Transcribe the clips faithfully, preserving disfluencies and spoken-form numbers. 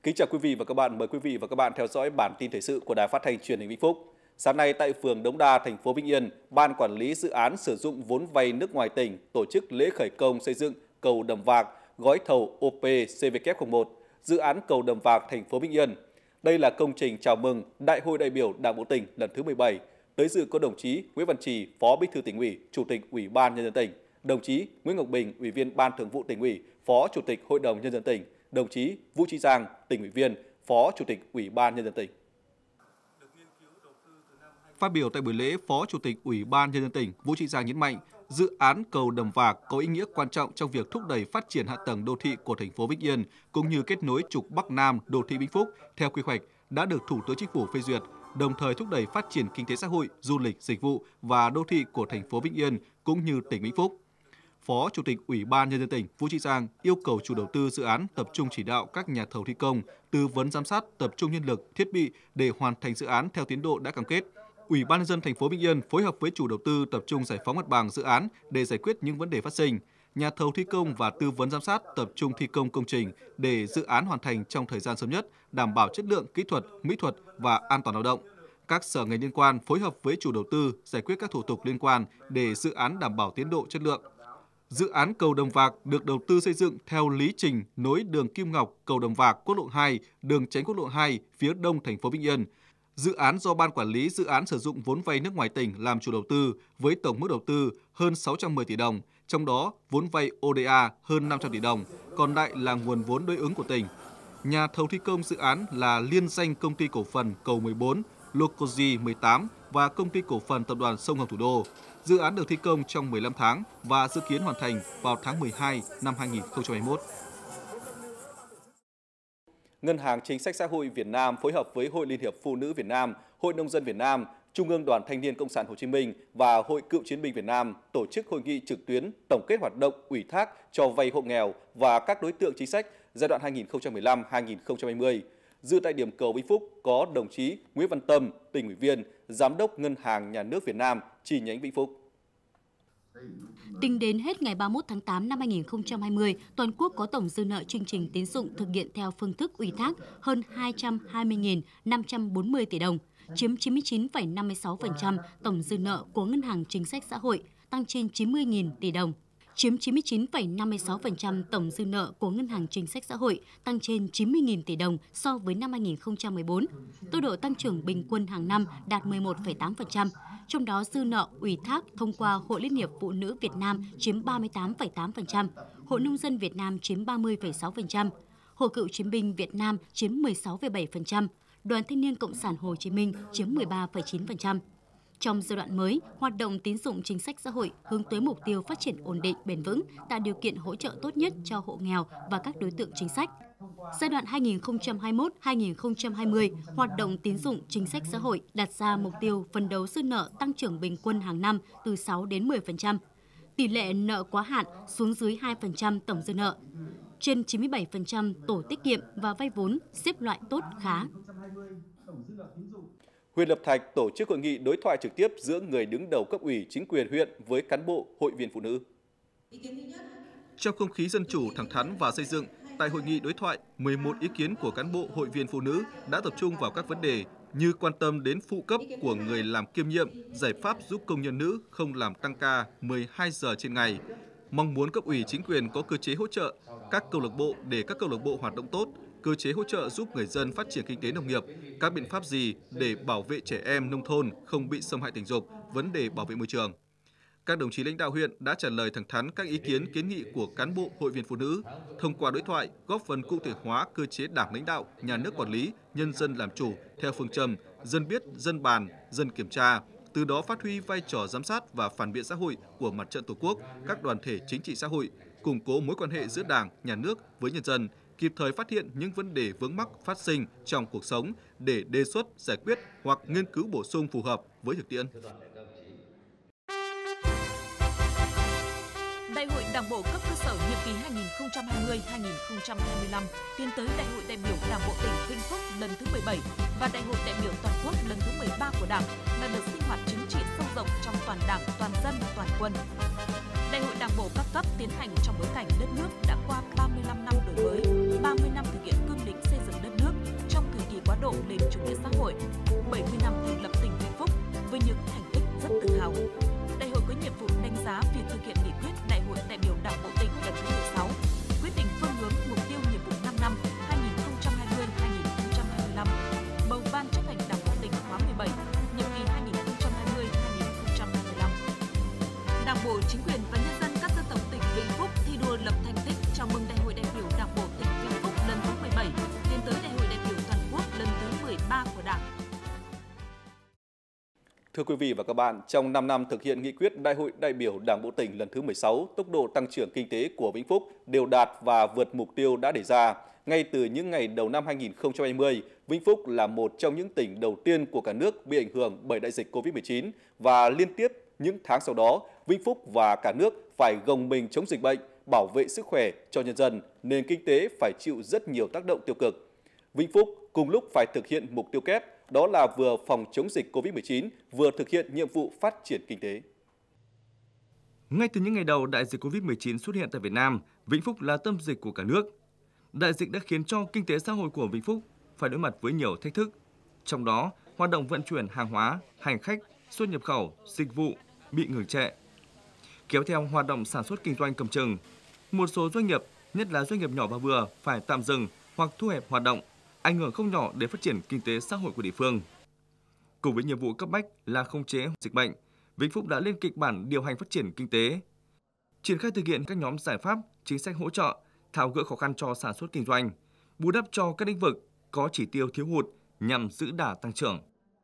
Kính chào quý vị và các bạn, mời quý vị và các bạn theo dõi bản tin thời sự của Đài Phát thanh Truyền hình Vĩnh Phúc. Sáng nay tại phường Đống Đa, thành phố Vĩnh Yên, Ban Quản lý Dự án sử dụng vốn vay nước ngoài tỉnh tổ chức lễ khởi công xây dựng cầu Đầm Vạc, gói thầu O P C V K không một, dự án cầu Đầm Vạc, thành phố Vĩnh Yên. Đây là công trình chào mừng Đại hội đại biểu Đảng bộ tỉnh lần thứ mười bảy. Tới dự có đồng chí Nguyễn Văn Trì, Phó Bí thư Tỉnh ủy, Chủ tịch Ủy ban Nhân dân tỉnh, đồng chí Nguyễn Ngọc Bình, Ủy viên Ban Thường vụ Tỉnh ủy, Phó Chủ tịch Hội đồng Nhân dân tỉnh, đồng chí Vũ Trí Giang, Tỉnh ủy viên, Phó Chủ tịch Ủy ban Nhân dân tỉnh. Phát biểu tại buổi lễ, Phó Chủ tịch Ủy ban Nhân dân tỉnh Vũ Trí Giang nhấn mạnh, dự án cầu Đầm Vạc có ý nghĩa quan trọng trong việc thúc đẩy phát triển hạ tầng đô thị của thành phố Vĩnh Yên cũng như kết nối trục Bắc Nam đô thị Vĩnh Phúc theo quy hoạch đã được Thủ tướng Chính phủ phê duyệt, đồng thời thúc đẩy phát triển kinh tế xã hội, du lịch, dịch vụ và đô thị của thành phố Vĩnh Yên cũng như tỉnh Vĩnh Phúc. Phó Chủ tịch Ủy ban Nhân dân tỉnh Vũ Trí Giang yêu cầu chủ đầu tư dự án tập trung chỉ đạo các nhà thầu thi công, tư vấn giám sát, tập trung nhân lực, thiết bị để hoàn thành dự án theo tiến độ đã cam kết. Ủy ban Nhân dân thành phố Vĩnh Yên phối hợp với chủ đầu tư tập trung giải phóng mặt bằng dự án để giải quyết những vấn đề phát sinh. Nhà thầu thi công và tư vấn giám sát tập trung thi công công trình để dự án hoàn thành trong thời gian sớm nhất, đảm bảo chất lượng kỹ thuật, mỹ thuật và an toàn lao động. Các sở ngành liên quan phối hợp với chủ đầu tư giải quyết các thủ tục liên quan để dự án đảm bảo tiến độ chất lượng. Dự án cầu Đầm Vạc được đầu tư xây dựng theo lý trình nối đường Kim Ngọc, cầu Đầm Vạc, quốc lộ hai, đường tránh quốc lộ hai phía đông thành phố Vĩnh Yên. Dự án do Ban Quản lý Dự án sử dụng vốn vay nước ngoài tỉnh làm chủ đầu tư với tổng mức đầu tư hơn sáu trăm mười tỷ đồng, trong đó vốn vay O D A hơn năm trăm tỷ đồng, còn lại là nguồn vốn đối ứng của tỉnh. Nhà thầu thi công dự án là liên danh Công ty Cổ phần Cầu mười bốn, Locogi mười tám và Công ty Cổ phần Tập đoàn Sông Hồng Thủ đô. Dự án được thi công trong mười lăm tháng và dự kiến hoàn thành vào tháng mười hai năm hai nghìn không trăm hai mươi mốt. Ngân hàng Chính sách Xã hội Việt Nam phối hợp với Hội Liên hiệp Phụ nữ Việt Nam, Hội Nông dân Việt Nam, Trung ương Đoàn Thanh niên Cộng sản Hồ Chí Minh và Hội Cựu chiến binh Việt Nam tổ chức hội nghị trực tuyến tổng kết hoạt động ủy thác cho vay hộ nghèo và các đối tượng chính sách giai đoạn hai nghìn không trăm mười lăm đến hai nghìn không trăm hai mươi. Dự tại điểm cầu Vĩnh Phúc có đồng chí Nguyễn Văn Tâm, Tỉnh ủy viên, Giám đốc Ngân hàng Nhà nước Việt Nam chi nhánh Vĩnh Phúc. Tính đến hết ngày ba mươi mốt tháng tám năm hai nghìn không trăm hai mươi, toàn quốc có tổng dư nợ chương trình tín dụng thực hiện theo phương thức ủy thác hơn hai trăm hai mươi nghìn năm trăm bốn mươi tỷ đồng, chiếm chín mươi chín phẩy năm mươi sáu phần trăm tổng dư nợ của Ngân hàng Chính sách Xã hội, tăng trên chín mươi nghìn tỷ đồng, chiếm chín mươi chín phẩy năm mươi sáu phần trăm tổng dư nợ của Ngân hàng Chính sách Xã hội, tăng trên chín mươi nghìn tỷ đồng so với năm hai nghìn không trăm mười bốn. Tốc độ tăng trưởng bình quân hàng năm đạt mười một phẩy tám phần trăm. Trong đó dư nợ ủy thác thông qua Hội Liên hiệp Phụ nữ Việt Nam chiếm ba mươi tám phẩy tám phần trăm, Hội Nông dân Việt Nam chiếm ba mươi phẩy sáu phần trăm, Hội Cựu chiến binh Việt Nam chiếm mười sáu phẩy bảy phần trăm, Đoàn Thanh niên Cộng sản Hồ Chí Minh chiếm mười ba phẩy chín phần trăm. Trong giai đoạn mới, hoạt động tín dụng chính sách xã hội hướng tới mục tiêu phát triển ổn định, bền vững, tạo điều kiện hỗ trợ tốt nhất cho hộ nghèo và các đối tượng chính sách. Giai đoạn hai nghìn không trăm hai mươi mốt đến hai nghìn không trăm hai mươi, hoạt động tín dụng chính sách xã hội đặt ra mục tiêu phấn đấu dư nợ tăng trưởng bình quân hàng năm từ sáu đến mười phần trăm. Tỷ lệ nợ quá hạn xuống dưới hai phần trăm tổng dư nợ. Trên chín mươi bảy phần trăm tổ tiết kiệm và vay vốn xếp loại tốt khá. Huyện Lập Thạch tổ chức hội nghị đối thoại trực tiếp giữa người đứng đầu cấp ủy chính quyền huyện với cán bộ hội viên phụ nữ. Trong không khí dân chủ, thẳng thắn và xây dựng, tại hội nghị đối thoại, mười một ý kiến của cán bộ hội viên phụ nữ đã tập trung vào các vấn đề như quan tâm đến phụ cấp của người làm kiêm nhiệm, giải pháp giúp công nhân nữ không làm tăng ca mười hai giờ trên ngày, mong muốn cấp ủy chính quyền có cơ chế hỗ trợ các câu lạc bộ để các câu lạc bộ hoạt động tốt, cơ chế hỗ trợ giúp người dân phát triển kinh tế nông nghiệp, các biện pháp gì để bảo vệ trẻ em nông thôn không bị xâm hại tình dục, vấn đề bảo vệ môi trường. Các đồng chí lãnh đạo huyện đã trả lời thẳng thắn các ý kiến kiến nghị của cán bộ hội viên phụ nữ, thông qua đối thoại góp phần cụ thể hóa cơ chế đảng lãnh đạo, nhà nước quản lý, nhân dân làm chủ theo phương châm dân biết, dân bàn, dân kiểm tra, từ đó phát huy vai trò giám sát và phản biện xã hội của Mặt trận Tổ quốc, các đoàn thể chính trị xã hội, củng cố mối quan hệ giữa Đảng, nhà nước với nhân dân, kịp thời phát hiện những vấn đề vướng mắc phát sinh trong cuộc sống để đề xuất, giải quyết hoặc nghiên cứu bổ sung phù hợp với thực tiễn. Đại hội Đảng bộ cấp cơ sở nhiệm kỳ hai nghìn không trăm hai mươi đến hai nghìn không trăm hai mươi lăm tiến tới Đại hội đại biểu Đảng bộ tỉnh Vĩnh Phúc lần thứ mười bảy và Đại hội đại biểu toàn quốc lần thứ mười ba của Đảng là đợt sinh hoạt chính trị sâu rộng trong toàn Đảng, toàn dân, toàn quân. Đại hội Đảng bộ các cấp tiến hành trong bối cảnh đất nước đã qua ba mươi lăm năm đổi mới, ba mươi năm thực hiện cương lĩnh xây dựng đất nước. xã hội, bảy mươi năm thành lập tỉnh Vĩnh Phúc với những thành tích rất tự hào. Đại hội có nhiệm vụ đánh giá việc thực hiện nghị quyết Đại hội đại biểu Đảng bộ tỉnh lần thứ mười sáu, quyết định phương hướng mục tiêu nhiệm vụ năm năm hai nghìn không trăm hai mươi đến hai nghìn không trăm hai mươi lăm, bầu Ban chấp hành Đảng bộ tỉnh khóa mười bảy, nhiệm kỳ hai nghìn không trăm hai mươi đến hai nghìn không trăm hai mươi lăm. Đảng bộ, chính quyền và nhân dân các dân tộc tỉnh Vĩnh Phúc thi đua lập thành tích chào mừng Đại hội đại biểu Đảng bộ tỉnh Vĩnh Phúc lần thứ mười bảy, tiến tới Đại hội đại biểu toàn quốc lần thứ mười ba của Đảng. Thưa quý vị và các bạn, trong năm năm thực hiện nghị quyết Đại hội đại biểu Đảng bộ tỉnh lần thứ mười sáu, tốc độ tăng trưởng kinh tế của Vĩnh Phúc đều đạt và vượt mục tiêu đã đề ra. Ngay từ những ngày đầu năm hai nghìn không trăm hai mươi, Vĩnh Phúc là một trong những tỉnh đầu tiên của cả nước bị ảnh hưởng bởi đại dịch Covid mười chín và liên tiếp những tháng sau đó, Vĩnh Phúc và cả nước phải gồng mình chống dịch bệnh, bảo vệ sức khỏe cho nhân dân, nền kinh tế phải chịu rất nhiều tác động tiêu cực. Vĩnh Phúc cùng lúc phải thực hiện mục tiêu kép, đó là vừa phòng chống dịch Covid mười chín, vừa thực hiện nhiệm vụ phát triển kinh tế. Ngay từ những ngày đầu đại dịch Covid mười chín xuất hiện tại Việt Nam, Vĩnh Phúc là tâm dịch của cả nước. Đại dịch đã khiến cho kinh tế xã hội của Vĩnh Phúc phải đối mặt với nhiều thách thức. Trong đó, hoạt động vận chuyển hàng hóa, hành khách, xuất nhập khẩu, dịch vụ bị ngừng trệ. Kéo theo hoạt động sản xuất kinh doanh cầm chừng, một số doanh nghiệp, nhất là doanh nghiệp nhỏ và vừa, phải tạm dừng hoặc thu hẹp hoạt động, ảnh hưởng không nhỏ đến phát triển kinh tế xã hội của địa phương. Cùng với nhiệm vụ cấp bách là khống chế dịch bệnh, Vĩnh Phúc đã lên kịch bản điều hành phát triển kinh tế, triển khai thực hiện các nhóm giải pháp, chính sách hỗ trợ, tháo gỡ khó khăn cho sản xuất kinh doanh, bù đắp cho các lĩnh vực có chỉ tiêu thiếu hụt nhằm giữ đà tăng trưởng.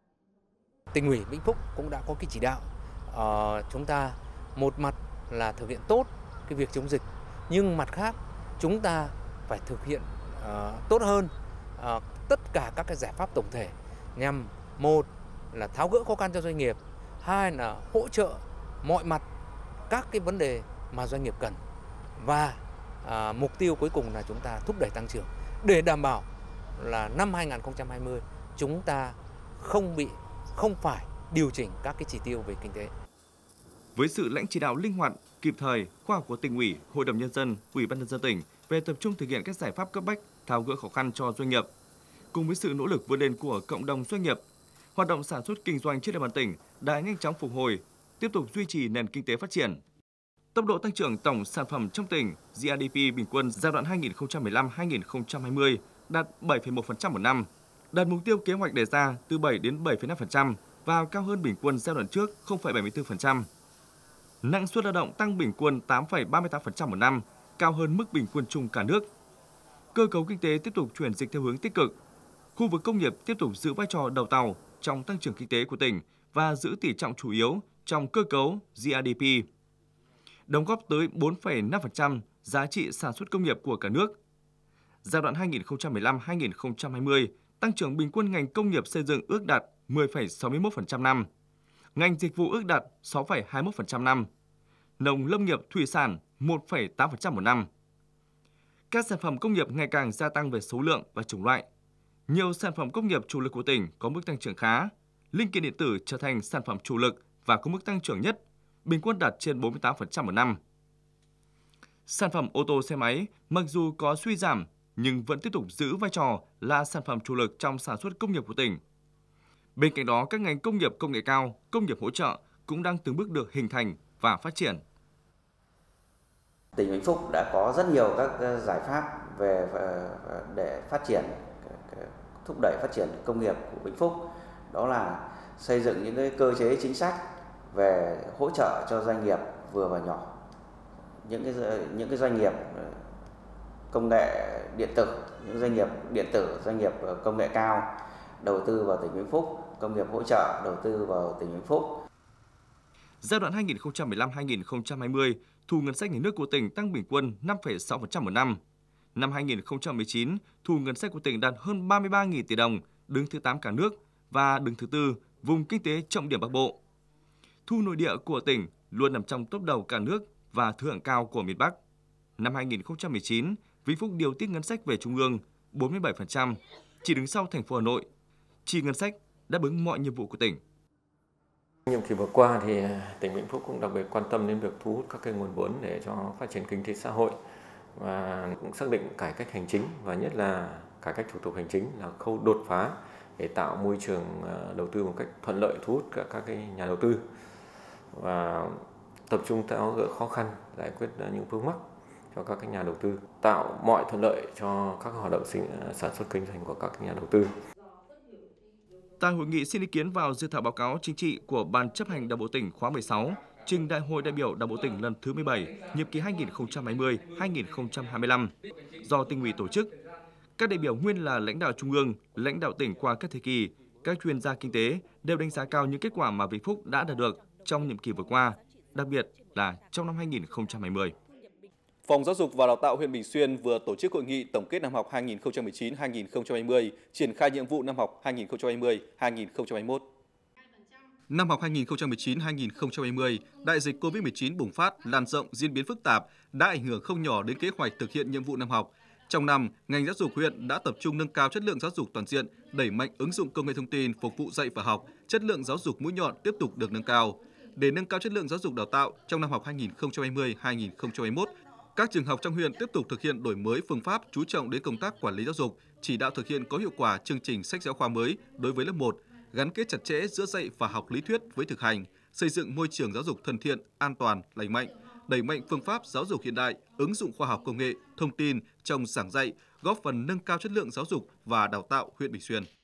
Tỉnh ủy Vĩnh Phúc cũng đã có cái chỉ đạo uh, chúng ta một mặt là thực hiện tốt cái việc chống dịch, nhưng mặt khác chúng ta phải thực hiện uh, tốt hơn uh, tất cả các cái giải pháp tổng thể nhằm một là tháo gỡ khó khăn cho doanh nghiệp, hai là hỗ trợ mọi mặt các cái vấn đề mà doanh nghiệp cần, và uh, mục tiêu cuối cùng là chúng ta thúc đẩy tăng trưởng để đảm bảo là năm hai nghìn không trăm hai mươi chúng ta không bị không phải điều chỉnh các cái chỉ tiêu về kinh tế. Với sự lãnh chỉ đạo linh hoạt, kịp thời, khoa học của Tỉnh ủy, Hội đồng nhân dân, Ủy ban nhân dân tỉnh về tập trung thực hiện các giải pháp cấp bách, tháo gỡ khó khăn cho doanh nghiệp, cùng với sự nỗ lực vươn lên của cộng đồng doanh nghiệp, hoạt động sản xuất kinh doanh trên địa bàn tỉnh đã nhanh chóng phục hồi, tiếp tục duy trì nền kinh tế phát triển. Tốc độ tăng trưởng tổng sản phẩm trong tỉnh giê đê pê bình quân giai đoạn hai nghìn không trăm mười lăm đến hai nghìn không trăm hai mươi đạt bảy phẩy một phần trăm một năm, đạt mục tiêu kế hoạch đề ra từ bảy đến bảy phẩy năm phần trăm và cao hơn bình quân giai đoạn trước không phẩy bảy mươi tư phần trăm. Năng suất lao động tăng bình quân tám phẩy ba mươi tám phần trăm một năm, cao hơn mức bình quân chung cả nước. Cơ cấu kinh tế tiếp tục chuyển dịch theo hướng tích cực. Khu vực công nghiệp tiếp tục giữ vai trò đầu tàu trong tăng trưởng kinh tế của tỉnh và giữ tỷ trọng chủ yếu trong cơ cấu giê đê pê, đóng góp tới bốn phẩy năm phần trăm giá trị sản xuất công nghiệp của cả nước. Giai đoạn hai nghìn không trăm mười lăm đến hai nghìn không trăm hai mươi, tăng trưởng bình quân ngành công nghiệp xây dựng ước đạt mười phẩy sáu mươi mốt phần trăm năm, ngành dịch vụ ước đạt sáu phẩy hai mươi mốt phần trăm năm, nông lâm nghiệp thủy sản một phẩy tám phần trăm một năm. Các sản phẩm công nghiệp ngày càng gia tăng về số lượng và chủng loại. Nhiều sản phẩm công nghiệp chủ lực của tỉnh có mức tăng trưởng khá, linh kiện điện tử trở thành sản phẩm chủ lực và có mức tăng trưởng nhất, bình quân đạt trên bốn mươi tám phần trăm một năm. Sản phẩm ô tô xe máy mặc dù có suy giảm nhưng vẫn tiếp tục giữ vai trò là sản phẩm chủ lực trong sản xuất công nghiệp của tỉnh. Bên cạnh đó, các ngành công nghiệp công nghệ cao, công nghiệp hỗ trợ cũng đang từng bước được hình thành và phát triển. Tỉnh Vĩnh Phúc đã có rất nhiều các giải pháp về để phát triển, thúc đẩy phát triển công nghiệp của Vĩnh Phúc. Đó là xây dựng những cái cơ chế chính sách về hỗ trợ cho doanh nghiệp vừa và nhỏ, những cái những cái doanh nghiệp công nghệ điện tử, những doanh nghiệp điện tử, doanh nghiệp công nghệ cao đầu tư vào tỉnh Vĩnh Phúc, công nghiệp hỗ trợ đầu tư vào tỉnh Vĩnh Phúc. Giai đoạn hai nghìn không trăm mười lăm đến hai nghìn không trăm hai mươi, thu ngân sách nhà nước của tỉnh tăng bình quân năm phẩy sáu phần trăm một năm. Năm hai nghìn không trăm mười chín, thu ngân sách của tỉnh đạt hơn ba mươi ba nghìn tỷ đồng, đứng thứ tám cả nước và đứng thứ tư vùng kinh tế trọng điểm Bắc Bộ. Thu nội địa của tỉnh luôn nằm trong top đầu cả nước và thứ hạng cao của miền Bắc. Năm hai nghìn không trăm mười chín, Vĩnh Phúc điều tiết ngân sách về trung ương bốn mươi bảy phần trăm, chỉ đứng sau thành phố Hà Nội. Chi ngân sách đáp ứng mọi nhiệm vụ của tỉnh. Nhiệm kỳ vừa qua thì tỉnh Vĩnh Phúc cũng đặc biệt quan tâm đến việc thu hút các cái nguồn vốn để cho phát triển kinh tế xã hội và cũng xác định cải cách hành chính và nhất là cải cách thủ tục hành chính là khâu đột phá để tạo môi trường đầu tư một cách thuận lợi, thu hút các các cái nhà đầu tư và tập trung tháo gỡ khó khăn, giải quyết những vướng mắc cho các cái nhà đầu tư, tạo mọi thuận lợi cho các hoạt động sinh, sản xuất kinh doanh của các nhà đầu tư. Tại hội nghị xin ý kiến vào dự thảo báo cáo chính trị của Ban chấp hành Đảng bộ tỉnh khóa mười sáu, trình Đại hội đại biểu Đảng bộ tỉnh lần thứ mười bảy, nhiệm kỳ hai nghìn không trăm hai mươi đến hai nghìn không trăm hai mươi lăm do Tỉnh ủy tổ chức. Các đại biểu nguyên là lãnh đạo trung ương, lãnh đạo tỉnh qua các thời kỳ, các chuyên gia kinh tế đều đánh giá cao những kết quả mà Vĩnh Phúc đã đạt được trong nhiệm kỳ vừa qua, đặc biệt là trong năm hai nghìn không trăm hai mươi. Phòng Giáo dục và Đào tạo huyện Bình Xuyên vừa tổ chức hội nghị tổng kết năm học hai nghìn không trăm mười chín hai nghìn không trăm hai mươi, triển khai nhiệm vụ năm học hai nghìn không trăm hai mươi hai nghìn không trăm hai mươi mốt. Năm học hai nghìn không trăm mười chín hai nghìn không trăm hai mươi, đại dịch Covid mười chín bùng phát, lan rộng, diễn biến phức tạp đã ảnh hưởng không nhỏ đến kế hoạch thực hiện nhiệm vụ năm học. Trong năm, ngành giáo dục huyện đã tập trung nâng cao chất lượng giáo dục toàn diện, đẩy mạnh ứng dụng công nghệ thông tin phục vụ dạy và học, chất lượng giáo dục mũi nhọn tiếp tục được nâng cao. Để nâng cao chất lượng giáo dục đào tạo trong năm học hai nghìn không trăm hai mươi hai nghìn không trăm hai mươi mốt, các trường học trong huyện tiếp tục thực hiện đổi mới phương pháp, chú trọng đến công tác quản lý giáo dục, chỉ đạo thực hiện có hiệu quả chương trình sách giáo khoa mới đối với lớp một, gắn kết chặt chẽ giữa dạy và học lý thuyết với thực hành, xây dựng môi trường giáo dục thân thiện, an toàn, lành mạnh, đẩy mạnh phương pháp giáo dục hiện đại, ứng dụng khoa học công nghệ, thông tin trong giảng dạy, góp phần nâng cao chất lượng giáo dục và đào tạo huyện Bình Xuyên.